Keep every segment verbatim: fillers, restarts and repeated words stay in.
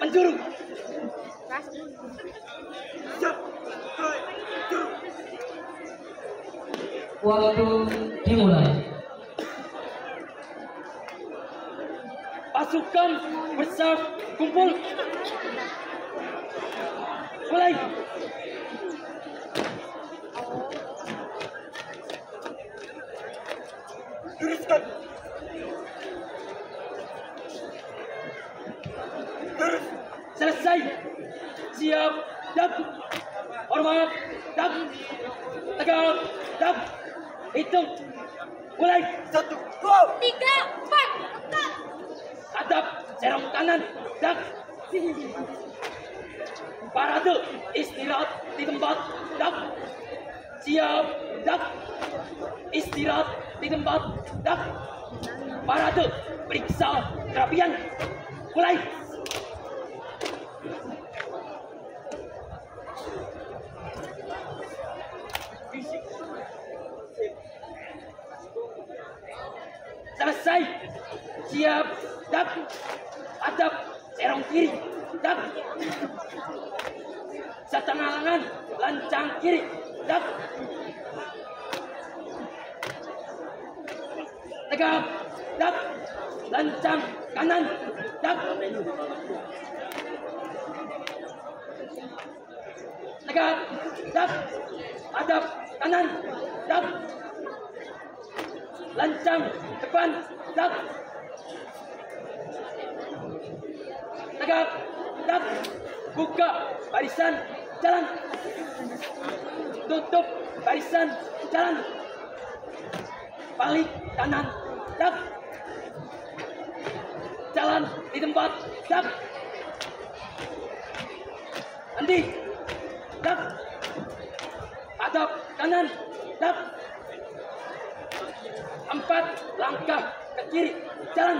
penjuru. Waktu dimulai. Pasukan berserf kumpul. Mulai. Teruskan. Terus. Selesai. Siap. Dak. Hormat. Dak. Tegak. Dak. Hitung. Mulai. Satu. Dua. Tiga. Empat. Hadap. Serong kanan. Dak. Parade. Istirahat di tempat. Dak. Siap. Dak. Istirahat di tempat. Dak. Parade. Periksa kerapian. Mulai. Selesai. Siap. Dak. Hadap. Serong kiri. Dak. Setengah lengan. Lancang kiri. Dak. Tegak. Dak. Lancang kanan. Dak. Tegak. Dak. Hadap kanan. Dak. Lancang depan. Dak. Tegak. Dak. Buka barisan. Jalan. Tutup barisan. Jalan. Balik kanan. Dak. Jalan di tempat. Dak. Nanti. Dak. Hadap kanan. Dak. Empat langkah ke kiri. Jalan.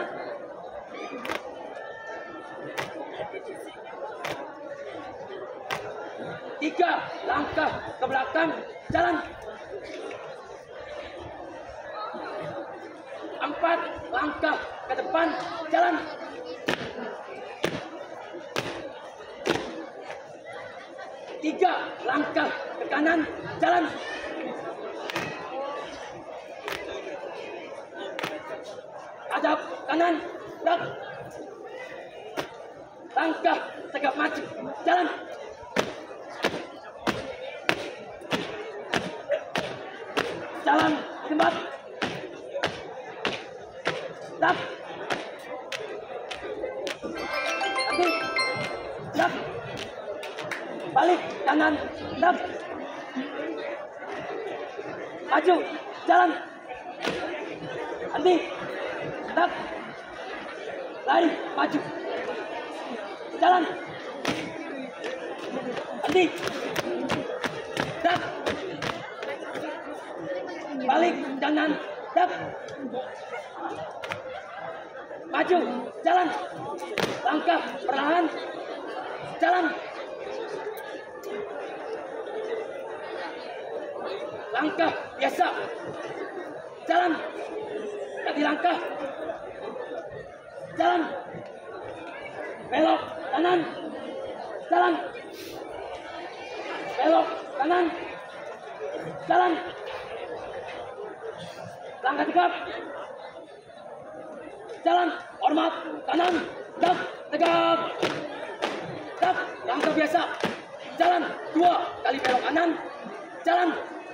Tiga langkah ke belakang. Jalan. Empat langkah ke depan. Jalan. Tiga langkah ke kanan. Jalan. Hadap kanan. Dak. Langkah tegap maju. Jalan. Jalan di tempat. Dak. Nanti. Dak. Balik kanan. Dak. Maju. Jalan. Nanti. Dak. Lari. Maju. Jalan. Nanti. Dak. Balik kanan. Dak. Maju. Jalan. Langkah perlahan. Jalan. Langkah biasa. Jalan. Ganti langkah. Jalan. Belok kanan. Jalan. Belok kanan. Jalan. Langkah tegap. Jalan. Hormat kanan. Dak. Tegap. Dak. Langkah biasa. Jalan. Dua kali belok kanan. Jalan.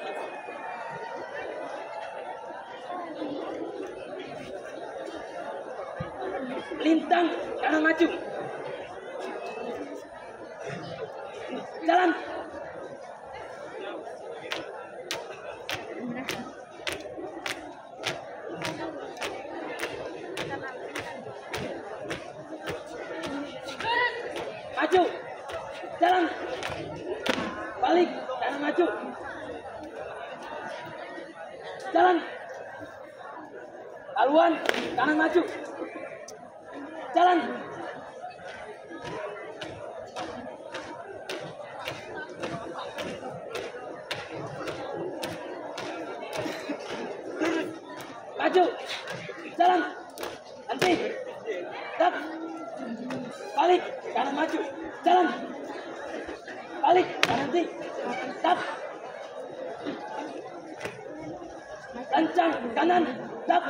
Lintang kanan maju. Jalan. Maju. Jalan. Balik kanan maju. Jalan. Haluan kanan maju. Jalan. Maju. Jalan. Nanti. Dak. Balik. kanan maju, jalan. Balik, kanan di, tap. Lancang, kanan, tap.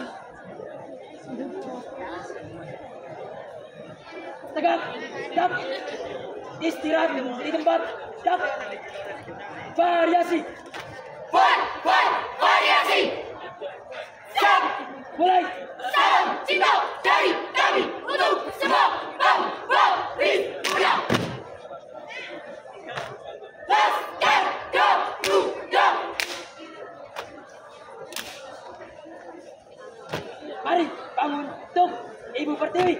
Tegak, tap. Istirahat di tempat, tap. Variasi. Buat, buat, variasi. Siap. Mulai. Salam cinta dari kami untuk semua bangsa Indonesia. Laskar Garuda. Mari bangun untuk Ibu Pertiwi.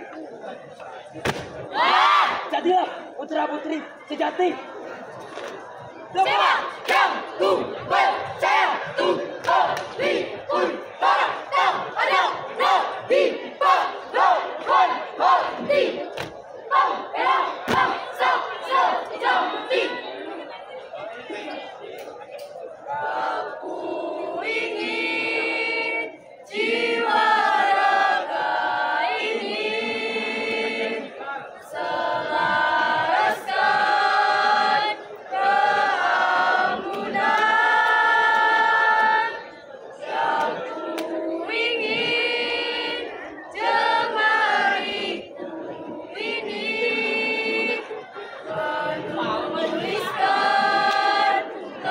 Ah! Jadilah putra putri sejati. Semua yang ku percaya Tuhan pun para tak ada lagi pahlawan hati pembela bangsa sejati. Aku ingin jiwa raga ini selaraskan keamunan. Aku ingin jemariku ini menuliskan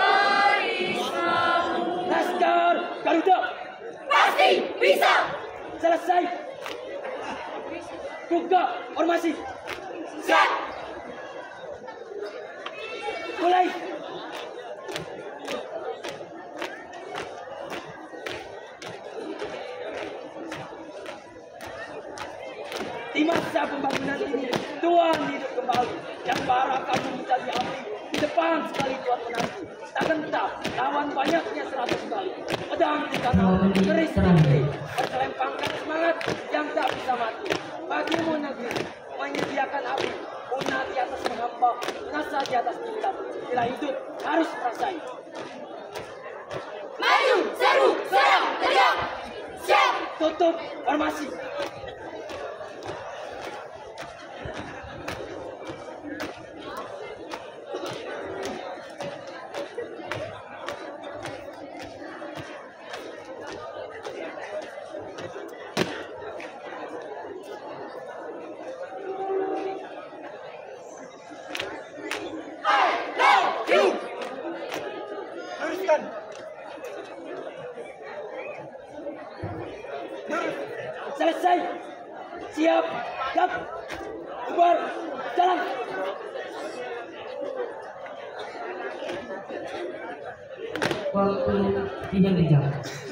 karismamu. Laskar Garuda. Pasti bisa. Selesai. Buka formasi. Siap. Mulai. Di masa pembangunan ini, Tuhan hidup kembali. Yang bara kamu menjadi api. Di depan sekali Tuhan menanti. Tak gentar, lawan banyaknya seratus kali. Pedang di kanan, keris di kiri. Berkelempangkan semangat yang tak bisa mati. Bagimu negeri, menyediakan api. Punah di atas menghamba, nasa di atas cinta. Bila hidup, harus merasain. Maju, seru, serang, teriak. Siap. Tutup formasi. I love you. Luruskan. Lurus. Selesai. Siap. Gap. Bubar. Jalan. Waktu tiga jam.